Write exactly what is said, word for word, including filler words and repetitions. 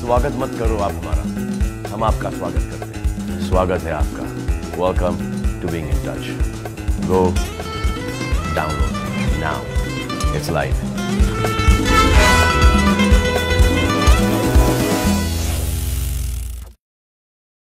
स्वागत मत करो आप हमारा, हम आपका स्वागत करते हैं। स्वागत है आपका। Welcome to being in touch. Go download now, it's live.